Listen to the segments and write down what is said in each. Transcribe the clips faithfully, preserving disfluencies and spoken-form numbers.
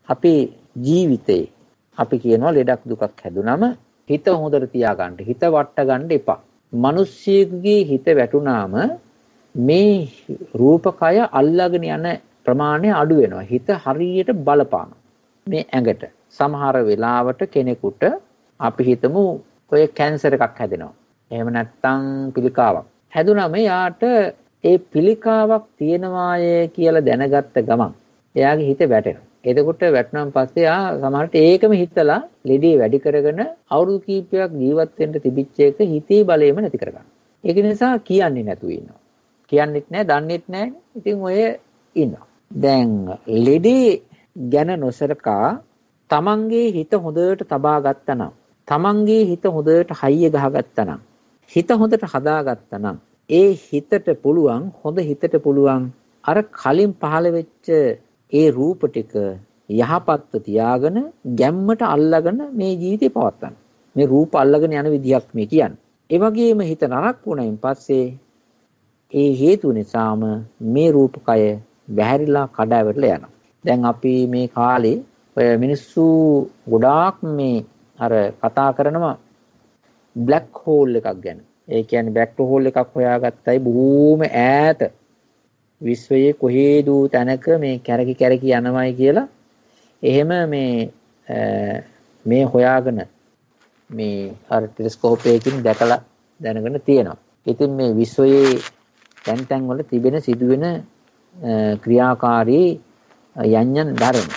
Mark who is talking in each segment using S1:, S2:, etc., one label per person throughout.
S1: අපි ජීවිතේ අපි කියනවා ලෙඩක් දුකක් හැදුනම හිත හොඳට තියාගන්න. හිත වට ගන්න එපා. මිනිස්සෙකුගේ හිත වැටුනාම මේ රූපකය අල්ලාගෙන යන ප්‍රමාණය අඩු වෙනවා. හිත හරියට බලපාන මේ ඇඟට. සමහර වෙලාවට කෙනෙකුට අපි හිතමු ඔය කැන්සර් එකක් හැදෙනවා. එහෙම නැත්නම් පිළිකාවක්. හැදුනම යාට ඒ පිළිකාවක් තියෙනවායේ කියලා දැනගත්ත ගමන් එයාගේ හිත වැටෙනවා. එතකොට වැටුණාන් පස්සේ ආ සමහරට ඒකම හිතලා ලෙඩේ වැඩි කරගෙන අවුරුදු කීපයක් ජීවත් වෙන්න තිබිච්ච එක හිතේ බලයම නැති කරගන්න. ඒක නිසා කියන්නේ නැතුව ඉන්නවා. කියන්නෙත් නැහැ, දන්නෙත් නැහැ. ඉතින් ඔය ඉන්නවා. දැන් ලෙඩේ ගැන නොසලකා තමන්ගේ හිත හොඳට තබා ගත්තා නම්, තමන්ගේ හිත හොඳට හයිය ගහගත්තා නම්, හිත හොඳට හදාගත්තා නම්, ඒ හිතට පුළුවන්, හොඳ හිතට පුළුවන් අර කලින් පහළ වෙච්ච ඒ රූප ටික යහපත්ව තියාගෙන ගැම්මට අල්ලගෙන මේ ජීවිතේ පවත්වන්න. මේ රූප අල්ලගෙන යන විදියක් මේ කියන්නේ. ඒ වගේම හිත නරක වුණයින් පස්සේ ඒ හේතු නිසාම මේ රූපකය බැහැරිලා කඩාවැටලා යනවා. දැන් අපි මේ කාලේ ඔය මිනිස්සු ගොඩාක් මේ අර කතා කරනවා බ්ලැක් හෝල් එකක් ගැන. ඒ කියන්නේ බ්ලැක් හෝල් එකක් හොයාගත්තයි බොහෝම ඈත විශ්වයේ කොහේදෝ තැනක මේ කැරකි කැරකි යනවායි කියලා එහෙම මේ මේ හොයාගෙන මේ අර ටෙලිස්කෝප් එකකින් දැකලා දැනගෙන තියෙනවා. ඉතින් මේ විශ්වයේ තැන් තැන් වල තිබෙන සිදුවෙන ක්‍රියාකාරී යන්යන් ධර්ම.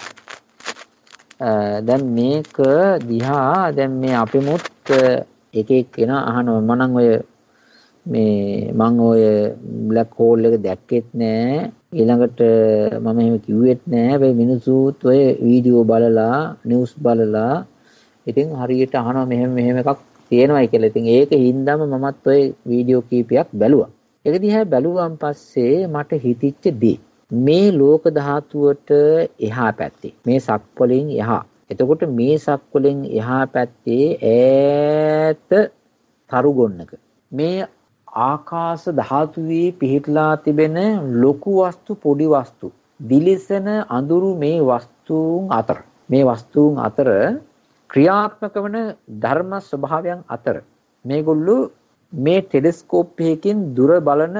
S1: දැන් මේක දිහා දැන් මේ අපිමුත් එක එක කෙනා අහනවා මම නම් ඔය මේ මම ඔය බ්ලැක් හෝල් එක දැක්කෙත් නෑ ඊළඟට මම එහෙම කිව්වෙත් නෑ හැබැයි මිනිස්සුත් ඔය වීඩියෝ බලලා නිවුස් බලලා ඉතින් හරියට අහනවා මෙහෙම මෙහෙම එකක් තියෙනවායි කියලා. ඉතින් ඒක හින්දාම මමත් ඔය වීඩියෝ කීපයක් බැලුවා. ඒක දිහා බැලුවාන් පස්සේ මට හිතිච්ච දේ මේ ලෝක ධාතුවට එහා පැත්තේ මේ සක්වලින් එහා. එතකොට මේ සක්වලින් එහා පැත්තේ ඈත තරු ගොන්නක මේ ආකාශ ධාතුවේ පිහිටලා තිබෙන ලොකු වස්තු පොඩි වස්තු දිලිසෙන අඳුරු මේ වස්තුන් අතර මේ වස්තුන් අතර ක්‍රියාත්මක වන ධර්ම ස්වභාවයන් අතර මේගොල්ලෝ මේ ටෙලිස්කෝප් එකකින් දුර බලන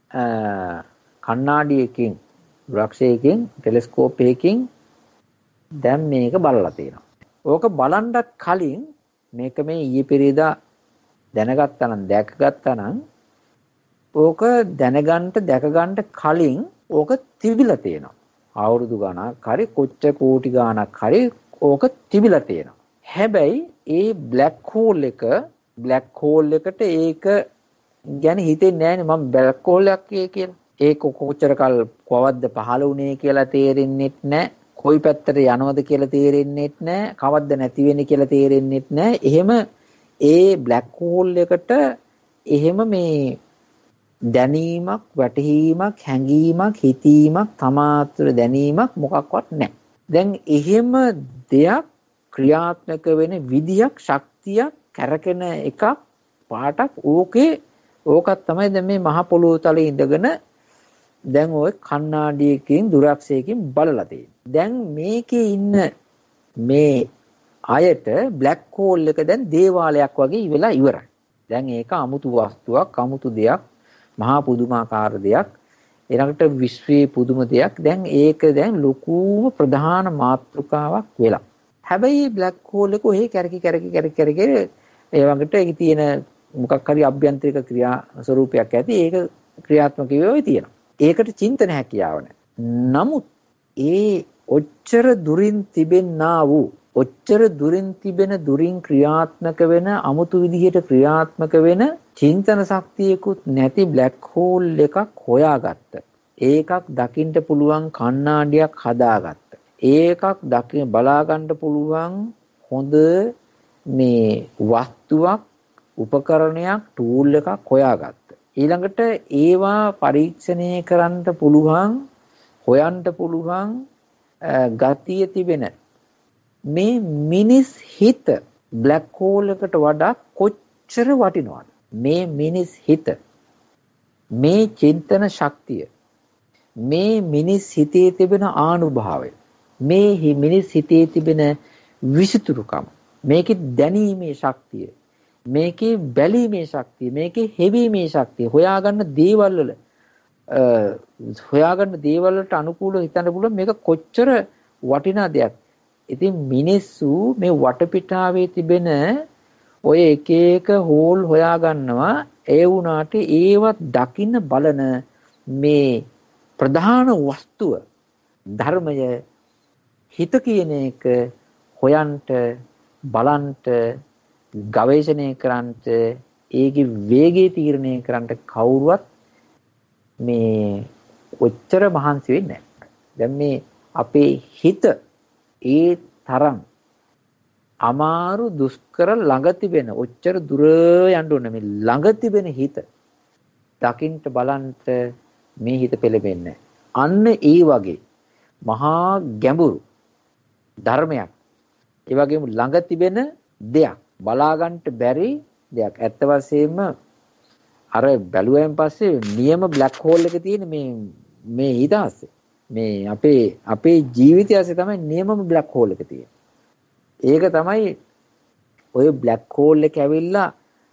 S1: කණ්ණාඩියකින් වෘක්ෂයකින් ටෙලිස්කෝප් එකකින් දැන් මේක බලලා තියෙනවා. ඕක බලන්නත් කලින් මේක මේ ඊයේ පෙරේදා දැනගත්තා නම් දැකගත්තා නම් ඕක දැනගන්න දැකගන්න කලින් ඕක තිබිලා තියෙනවා. අවුරුදු ගණක් හරි කොච්චර කෝටි ගණක් හරි ඕක තිබිලා තියෙනවා. හැබැයි ඒ බ්ලැක් හෝල් එක බ්ලැක් හෝල් එකට ඒක ගැන හිතෙන්නේ නැහැ මම බ්ලැක් හෝල් එකක් කියලා. ඒක කොච්චර කල් කවද්ද පහළ වුණේ කියලා තේරෙන්නෙත් නැහැ. කොයි පැත්තට යනවද කියලා තේරෙන්නෙත් නැහැ. කවද්ද නැති වෙන්නේ කියලා තේරෙන්නෙත් නැහැ. එහෙම ඒ බ්ලැක් හෝල් එකට එහෙම මේ දැනීමක්, වැටහීමක්, හැඟීමක්, හිතීමක්, තමාතුර දැනීමක් මොකක්වත් නැහැ. දැන් එහෙම දෙයක් ක්‍රියාත්මක වෙන විදියක්, ශක්තියක්, කැරකෙන එකක්, පාටක් ඕකේ ඕකත් තමයි දැන් මේ මහ පොළොව තලයේ ඉඳගෙන දැන් ওই කණ්ණාඩියකින් දුරක්ෂයකින් බලලා තියෙන්නේ. දැන් මේකේ ඉන්න මේ අයට බ්ලැක් හෝල් එක දැන් දේවාලයක් වගේ වෙලා ඉවරයි. දැන් ඒක අමුතු වස්තුවක්, අමුතු දෙයක්, මහා පුදුමාකාර දෙයක්. ඊළඟට විශ්වයේ පුදුම දෙයක්. දැන් ඒක දැන් ලොකුම ප්‍රධාන මාතෘකාවක් වෙලා. හැබැයි බ්ලැක් හෝල් එක ඔහේ කැරකි කැරකි කැරකි කැරකි ඒ වගේට ඒකේ තියෙන මොකක් හරි අභ්‍යන්තරික ක්‍රියා ස්වරූපයක් ඇති. ඒක ක්‍රියාත්මක වෙවි තියෙනවා. ඒකට චින්තන හැකියාව නැහැ. නමුත් ඒ ඔච්චර දුරින් තිබෙන්නා වූ ඔච්චර දුරින් තිබෙන දුරින් ක්‍රියාත්මක වෙන අමුතු විදිහට ක්‍රියාත්මක වෙන චින්තන ශක්තියකුත් නැති බ්ලැක් හෝල් එකක් හොයාගත්ත. ඒකක් දකින්න පුළුවන් කණ්ණාඩියක් හදාගත්ත. ඒකක් දකින්න බලා ගන්න පුළුවන් හොඳ මේ වස්තුවක් උපකරණයක් ටූල් එකක් හොයාගත්ත. ඊළඟට ඒවා පරීක්ෂණය කරන්න පුළුවන් හොයන්න පුළුවන් ගතිය තිබෙන මේ මිනිස් හිත බ්ලැක් හෝල් එකට වඩා කොච්චර වටිනවද? මේ මිනිස් හිත මේ චින්තන ශක්තිය මේ මිනිස් හිතේ තිබෙන ආනුභාවය මේ මිනිස් හිතේ තිබෙන විසිතුරුකම, මේකේ දැනීමේ ශක්තිය, මේකේ බැලීමේ ශක්තිය, මේකේ හෙවීමේ ශක්තිය, හොයාගන්න දේවල් වල හොයාගන්න දේවල් වලට අනුකූලව හිතන්න පුළුවන් මේක කොච්චර වටිනා දෙයක්. ඉතින් මිනිස්සු මේ වටපිටාවේ තිබෙන ඔය එක එක හෝල් හොයාගන්නවා. ඒ වුණාට ඒවත් දකින්න බලන මේ ප්‍රධාන වස්තුව ධර්මය හිත කියන එක හොයන්ට බලන්ට ගවේෂණය කරන්ට ඒකේ වේගය තීරණය කරන්ට කවුරුවත් මේ ඔච්චර මහන්සි වෙන්නේ නැහැ. දැන් මේ අපේ හිත ඒ තරම් අමාරු දුෂ්කර ළඟ තිබෙන ඔච්චර දුර යන්න ඕනේ මේ ළඟ තිබෙන හිත දකින්ට බලන්ට මේ හිත පෙළෙන්නේ. අන්න ඒ වගේ මහා ගැඹුරු ධර්මයක්. ඒ වගේම ළඟ තිබෙන දෙයක් බලා ගන්නට බැරි දෙයක්. ඇත්ත වශයෙන්ම අර බැලුවෙන් පස්සේ නියම බ්ලැක් හෝල් එක තියෙන මේ මේ ඊදාස්සේ මේ අපේ අපේ ජීවිතය ඇස්සේ තමයි නියමම බ්ලැක් හෝල් එක තියෙන්නේ. ඒක තමයි ඔය බ්ලැක් හෝල් එක ඇවිල්ලා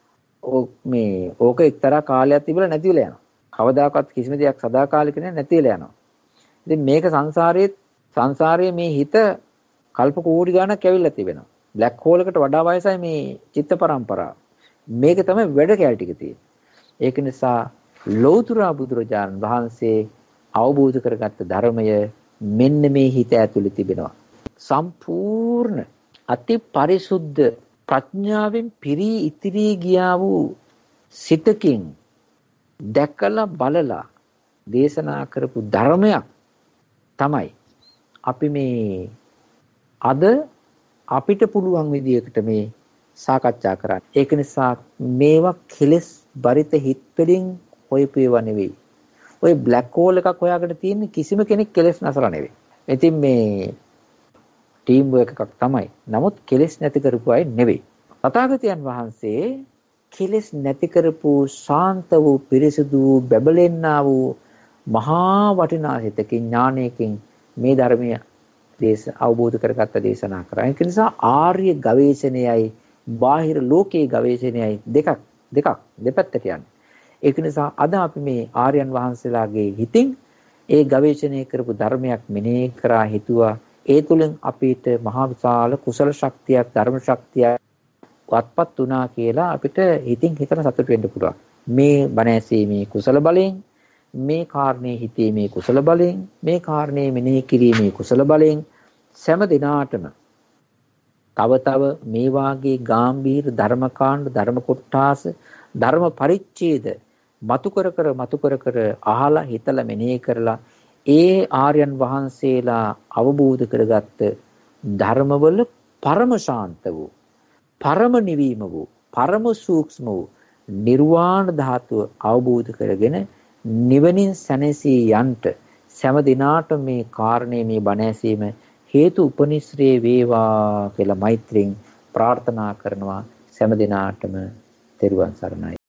S1: මේ ඕක එක්තරා කාලයක් තිබුණා නැති වෙලා යනවා. කවදාකවත් කිසිම දෙයක් සදාකාලික නෑ නැති වෙලා යනවා. ඉතින් මේක සංසාරයේ සංසාරයේ මේ හිත කල්ප කෝටි ගණක් ඇවිල්ලා තිබෙනවා. බ්ලැක් හෝල් එකට වඩා වයසයි මේ චිත්ත පරම්පරාව. මේක තමයි වැඩ කැලේ ටික තියෙන්නේ. ඒක නිසා ලෞතර බුදුරජාණන් වහන්සේ අවබෝධ කරගත්ත ධර්මය මෙන්න මේ හිත ඇතුලේ තිබෙනවා. සම්පූර්ණ අති පරිසුද්ධ ප්‍රඥාවෙන් පිරී ඉතිරී ගියා වූ සිතකින් දැකලා බලලා දේශනා කරපු ධර්මයක් තමයි අපි මේ අද අපිට පුළුවන් විදිහකට මේ සාකච්ඡා කරන්නේ. ඒක නිසා මේවා කෙලස් බරිත හිත් වලින් හොයපේවා නෙවෙයි. ඔය බ්ලැක් හෝල් එකක් හොයාගෙන තියෙන කිසිම කෙනෙක් කෙලස් නැසලා නෙවෙයි. ඉතින් මේ ටීම් වර්ක් එකක් තමයි. නමුත් කෙලස් නැති කරපු අය නෙවෙයි. තථාගතයන් වහන්සේ කෙලස් නැති කරපු ශාන්ත වූ පිරිසිදු බබලෙන්නා වූ මහා වටිනා හිතකින් ඥානයකින් මේ ධර්මය දේශ අවබෝධ කරගත්ත දේශනා කරා. ඒක නිසා ආර්ය ගවේෂණයයි බාහිර ලෝකයේ ගවේෂණයයි දෙකක් දෙකක් දෙපැත්තට යන්නේ. ඒක නිසා අද අපි මේ ආර්යයන් වහන්සේලාගේ හිතින් ඒ ගවේෂණය කරපු ධර්මයක් මෙනෙහි කරා හිතුවා. ඒ තුලින් අපිට මහා විශාල කුසල ශක්තියක් ධර්ම ශක්තියක් වත්පත් වුණා කියලා අපිට හිතින් හිතන සතුට වෙන්න පුළුවන්. මේ බණ ඇසීමේ කුසල බලයෙන්, මේ කාරණේ හිතීමේ කුසල බලයෙන්, මේ කාරණේ මෙනෙහි කිරීමේ කුසල බලයෙන් සෑම දිනාටම තව තව මේ වාගේ ගාම්භීර ධර්මකාණ්ඩ, ධර්ම කොටාස, ධර්ම පරිච්ඡේද මතු කර කර මතු කර කර අහලා හිතලා මෙනෙහි කරලා ඒ ආර්යයන් වහන්සේලා අවබෝධ කරගත්ත ධර්මවල පරම ශාන්ත වූ, පරම නිවීම වූ, පරම සූක්ෂම වූ නිර්වාණ ධාතුව අවබෝධ කරගෙන නිවනින් සැනසී යන්ට සෑම දිනාට මේ කාරණේ මේ බණ ඇසීම හේතු උපනිශ්‍රේ වේවා කියලා මෛත්‍රියෙන් ප්‍රාර්ථනා කරනවා. සෑම දිනාටම තෙරුවන් සරණයි.